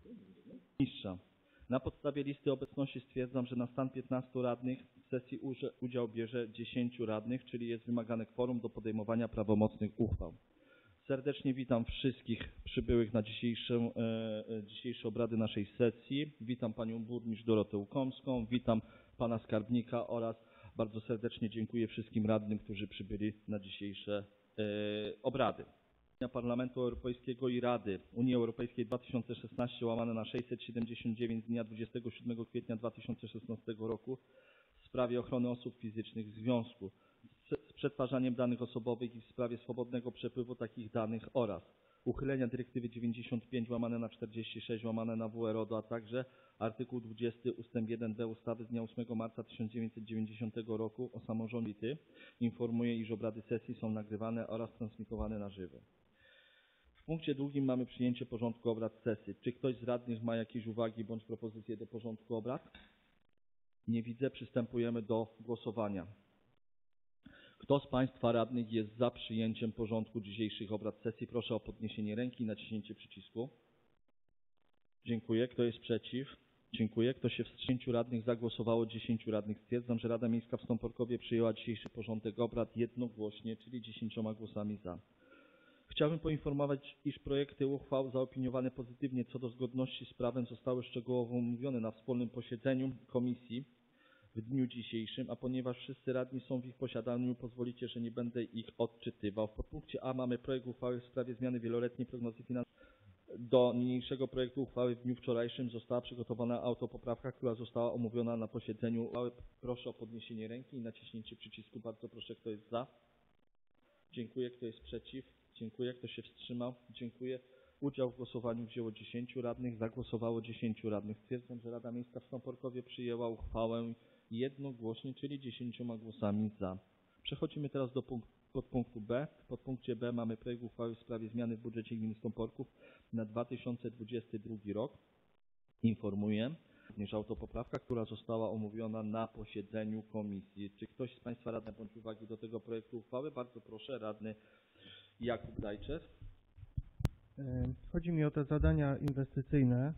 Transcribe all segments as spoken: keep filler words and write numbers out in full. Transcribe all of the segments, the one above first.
Mistrza. Na podstawie listy obecności stwierdzam, że na stan piętnastu radnych w sesji udział bierze dziesięciu radnych, czyli jest wymagane kworum do podejmowania prawomocnych uchwał. Serdecznie witam wszystkich przybyłych na dzisiejszą, e, dzisiejsze obrady naszej sesji. Witam Panią Burmistrz Dorotę Łukomską, witam Pana Skarbnika oraz bardzo serdecznie dziękuję wszystkim radnym, którzy przybyli na dzisiejsze e, obrady. Parlamentu Europejskiego i Rady Unii Europejskiej dwa tysiące szesnaście łamane na sześćset siedemdziesiąt dziewięć z dnia dwudziestego siódmego kwietnia dwa tysiące szesnastego roku w sprawie ochrony osób fizycznych w związku z przetwarzaniem danych osobowych i w sprawie swobodnego przepływu takich danych oraz uchylenia dyrektywy dziewięćdziesiąt pięć łamane na czterdzieści sześć łamane na W R O D O, a także artykuł dwudziesty ustęp jeden b ustawy z dnia ósmego marca tysiąc dziewięćset dziewięćdziesiątego roku o samorządzie informuję, iż obrady sesji są nagrywane oraz transmitowane na żywo. W punkcie drugim mamy przyjęcie porządku obrad sesji. Czy ktoś z radnych ma jakieś uwagi bądź propozycje do porządku obrad? Nie widzę. Przystępujemy do głosowania. Kto z Państwa radnych jest za przyjęciem porządku dzisiejszych obrad sesji? Proszę o podniesienie ręki i naciśnięcie przycisku. Dziękuję. Kto jest przeciw? Dziękuję. Kto się wstrzymał? Radnych zagłosowało dziesięciu radnych. Stwierdzam, że Rada Miejska w Stąporkowie przyjęła dzisiejszy porządek obrad jednogłośnie, czyli dziesięcioma głosami za. Chciałbym poinformować, iż projekty uchwał zaopiniowane pozytywnie co do zgodności z prawem zostały szczegółowo omówione na wspólnym posiedzeniu komisji w dniu dzisiejszym, a ponieważ wszyscy radni są w ich posiadaniu, pozwolicie, że nie będę ich odczytywał. W podpunkcie A mamy projekt uchwały w sprawie zmiany wieloletniej prognozy finansowej. Do niniejszego projektu uchwały w dniu wczorajszym została przygotowana autopoprawka, która została omówiona na posiedzeniu. Proszę o podniesienie ręki i naciśnięcie przycisku. Bardzo proszę, kto jest za. Dziękuję. Kto jest przeciw? Dziękuję. Kto się wstrzymał? Dziękuję. Udział w głosowaniu wzięło dziesięciu radnych, zagłosowało dziesięciu radnych. Stwierdzam, że Rada Miejska w Stąporkowie przyjęła uchwałę jednogłośnie, czyli dziesięcioma głosami za. Przechodzimy teraz do punktu, podpunktu B. W podpunkcie B mamy projekt uchwały w sprawie zmiany w budżecie gminy Stąporków na dwa tysiące dwudziesty drugi rok. Informuję, również autopoprawka, która została omówiona na posiedzeniu komisji. Czy ktoś z Państwa radnych bądź uwagi do tego projektu uchwały? Bardzo proszę, radny Jakub Dajczer. Chodzi mi o te zadania inwestycyjne,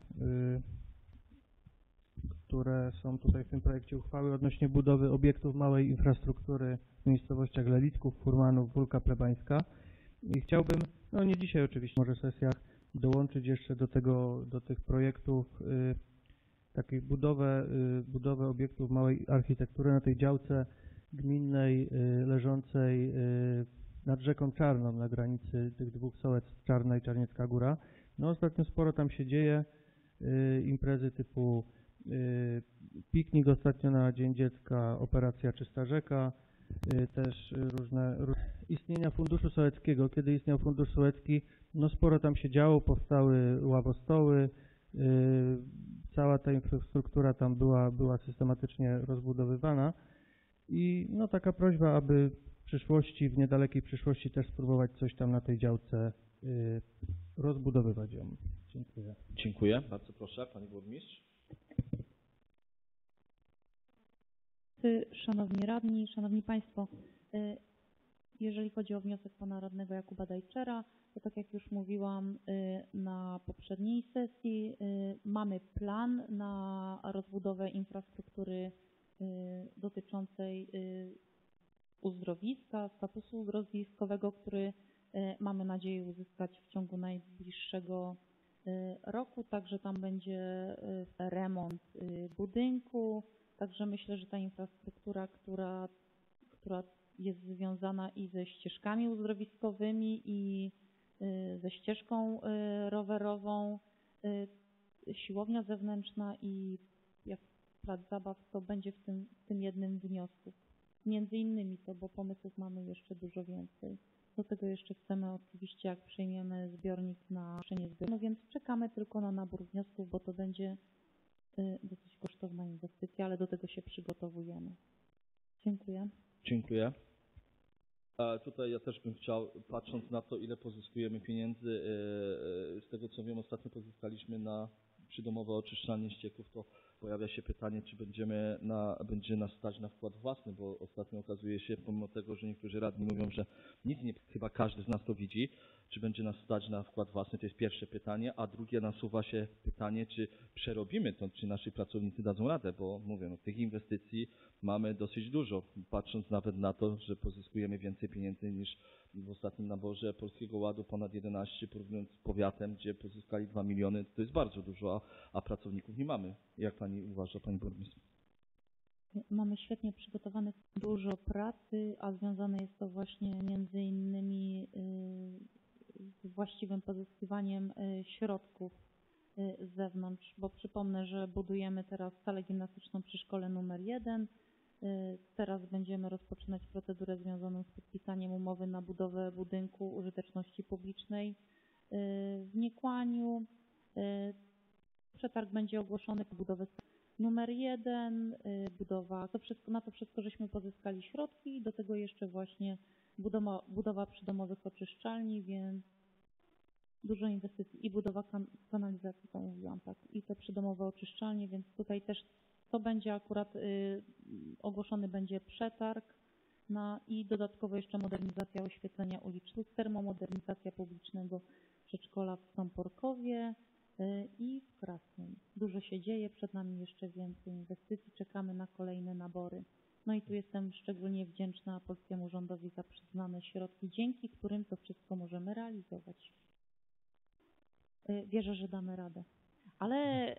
które są tutaj w tym projekcie uchwały odnośnie budowy obiektów małej infrastruktury w miejscowościach Lelicków, Furmanów, Wólka Plebańska. I chciałbym, no nie dzisiaj oczywiście, może w sesjach, dołączyć jeszcze do tego, do tych projektów y, takiej budowę, y, budowę obiektów małej architektury na tej działce gminnej y, leżącej y, nad rzeką Czarną na granicy tych dwóch sołec Czarna i Czarniecka Góra. No ostatnio sporo tam się dzieje, y, imprezy typu y, piknik ostatnio na Dzień Dziecka, operacja Czysta Rzeka, y, też różne róż... istnienia Funduszu Sołeckiego. Kiedy istniał Fundusz Sołecki, no sporo tam się działo, powstały ławostoły, y, cała ta infrastruktura tam była, była systematycznie rozbudowywana i no taka prośba, aby w przyszłości, w niedalekiej przyszłości też spróbować coś tam na tej działce y, rozbudowywać ją. Dziękuję. Dziękuję. Bardzo proszę, Pani Burmistrz. Szanowni Radni, Szanowni Państwo, jeżeli chodzi o wniosek Pana Radnego Jakuba Dajczera, to tak jak już mówiłam na poprzedniej sesji, mamy plan na rozbudowę infrastruktury dotyczącej uzdrowiska, statusu uzdrowiskowego, który mamy nadzieję uzyskać w ciągu najbliższego roku. Także tam będzie remont budynku. Także myślę, że ta infrastruktura, która, która jest związana i ze ścieżkami uzdrowiskowymi, i ze ścieżką rowerową, siłownia zewnętrzna i jak plac zabaw, to będzie w tym, w tym jednym wniosku. Między innymi to, bo pomysłów mamy jeszcze dużo więcej. Do tego jeszcze chcemy oczywiście, jak przyjmiemy zbiornik na przeniesienie zbiornik, no więc czekamy tylko na nabór wniosków, bo to będzie dosyć kosztowna inwestycja, ale do tego się przygotowujemy. Dziękuję. Dziękuję. A tutaj ja też bym chciał, patrząc na to, ile pozyskujemy pieniędzy, z tego co wiem, ostatnio pozyskaliśmy na przydomowe oczyszczalnie ścieków, to pojawia się pytanie, czy będziemy na, będzie nas stać na wkład własny, bo ostatnio okazuje się, pomimo tego, że niektórzy radni mówią, że nic nie, chyba każdy z nas to widzi, czy będzie nas stać na wkład własny, to jest pierwsze pytanie, a drugie nasuwa się pytanie, czy przerobimy to, czy nasi pracownicy dadzą radę, bo mówię, no, tych inwestycji mamy dosyć dużo, patrząc nawet na to, że pozyskujemy więcej pieniędzy niż w ostatnim naborze Polskiego Ładu, ponad jedenaście, porównując z powiatem, gdzie pozyskali dwa miliony, to jest bardzo dużo, a, a pracowników nie mamy. Jak pani uważa, pani burmistrz? Mamy świetnie przygotowanych dużo pracy, a związane jest to właśnie między innymi y, z właściwym pozyskiwaniem y, środków y, z zewnątrz, bo przypomnę, że budujemy teraz salę gimnastyczną przy szkole numer jeden. Y, Teraz będziemy rozpoczynać procedurę związaną z podpisaniem umowy na budowę budynku użyteczności publicznej y, w Niekłaniu. Y, Przetarg będzie ogłoszony po budowę numer jeden, y, budowa, to wszystko, na to wszystko żeśmy pozyskali środki i do tego jeszcze właśnie budowa, budowa przydomowych oczyszczalni, więc dużo inwestycji i budowa kan kanalizacji, to mówiłam, tak, i te przydomowe oczyszczalnie, więc tutaj też to będzie akurat, y, ogłoszony będzie przetarg na i dodatkowo jeszcze modernizacja oświetlenia ulic Luz, termomodernizacja publicznego przedszkola w Stąporkowie i w Krasnej. Dużo się dzieje, przed nami jeszcze więcej inwestycji, czekamy na kolejne nabory. No i tu jestem szczególnie wdzięczna polskiemu rządowi za przyznane środki, dzięki którym to wszystko możemy realizować. Wierzę, że damy radę. Ale,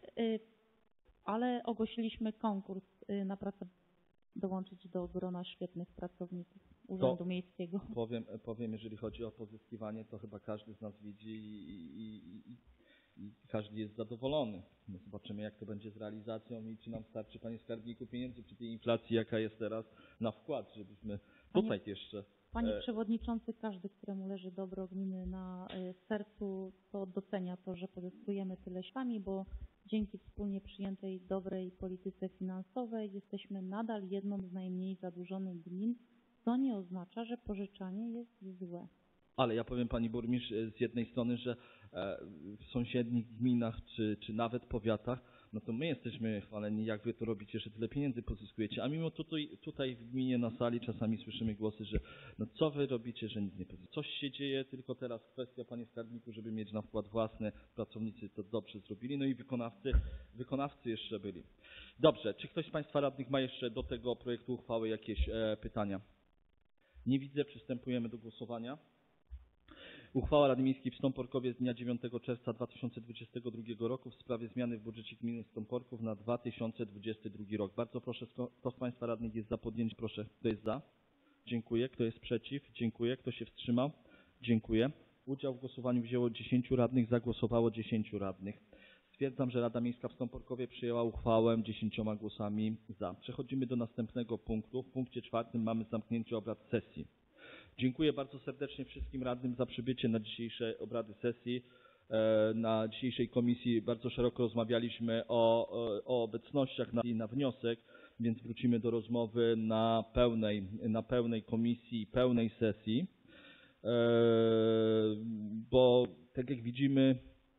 ale ogłosiliśmy konkurs na pracę, dołączyć do grona świetnych pracowników Urzędu To Miejskiego. Powiem, powiem, jeżeli chodzi o pozyskiwanie, to chyba każdy z nas widzi i, i, i, i każdy jest zadowolony. No zobaczymy, jak to będzie z realizacją i czy nam starczy, panie skarbniku, pieniędzy przy tej inflacji, jaka jest teraz, na wkład, żebyśmy Panie, tutaj jeszcze... Panie e... Przewodniczący, każdy, któremu leży dobro gminy na y, sercu, to docenia to, że pozyskujemy tyle środków, bo dzięki wspólnie przyjętej dobrej polityce finansowej jesteśmy nadal jedną z najmniej zadłużonych gmin, co nie oznacza, że pożyczanie jest złe. Ale ja powiem pani burmistrz z jednej strony, że w sąsiednich gminach czy, czy nawet powiatach, no to my jesteśmy chwaleni, jak wy to robicie, że tyle pieniędzy pozyskujecie, a mimo tutaj, tutaj w gminie na sali czasami słyszymy głosy, że no co wy robicie, że nic nie pozyskujecie. Coś się dzieje, tylko teraz kwestia, panie skarbniku, żeby mieć na wkład własny, pracownicy to dobrze zrobili, no i wykonawcy, wykonawcy jeszcze byli. Dobrze, czy ktoś z państwa radnych ma jeszcze do tego projektu uchwały jakieś e, pytania? Nie widzę, przystępujemy do głosowania. Uchwała Rady Miejskiej w Stąporkowie z dnia dziewiątego czerwca dwa tysiące dwudziestego drugiego roku w sprawie zmiany w budżecie gminy Stąporków na dwa tysiące dwudziesty drugi rok. Bardzo proszę, kto z państwa radnych jest za podjęciem? Proszę, kto jest za? Dziękuję. Kto jest przeciw? Dziękuję. Kto się wstrzymał? Dziękuję. Udział w głosowaniu wzięło dziesięciu radnych, zagłosowało dziesięciu radnych. Stwierdzam, że Rada Miejska w Stąporkowie przyjęła uchwałę dziesięcioma głosami za. Przechodzimy do następnego punktu. W punkcie czwartym mamy zamknięcie obrad sesji. Dziękuję bardzo serdecznie wszystkim radnym za przybycie na dzisiejsze obrady sesji. Na dzisiejszej komisji bardzo szeroko rozmawialiśmy o, o obecnościach na, na wniosek, więc wrócimy do rozmowy na pełnej, na pełnej komisji, pełnej sesji, bo tak jak widzimy,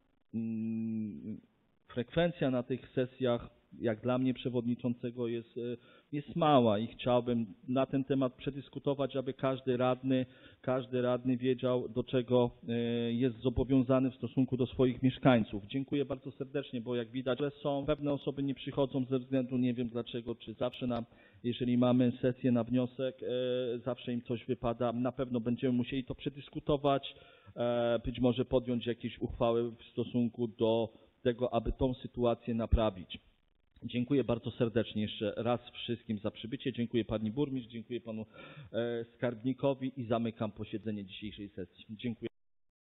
frekwencja na tych sesjach, jak dla mnie przewodniczącego, jest, jest mała i chciałbym na ten temat przedyskutować, aby każdy radny, każdy radny wiedział, do czego jest zobowiązany w stosunku do swoich mieszkańców. Dziękuję bardzo serdecznie, bo jak widać, że są pewne osoby nie przychodzą ze względu, nie wiem dlaczego, czy zawsze nam, jeżeli mamy sesję na wniosek, zawsze im coś wypada. Na pewno będziemy musieli to przedyskutować, być może podjąć jakieś uchwały w stosunku do tego, aby tą sytuację naprawić. Dziękuję bardzo serdecznie jeszcze raz wszystkim za przybycie. Dziękuję pani burmistrz, dziękuję panu skarbnikowi i zamykam posiedzenie dzisiejszej sesji. Dziękuję.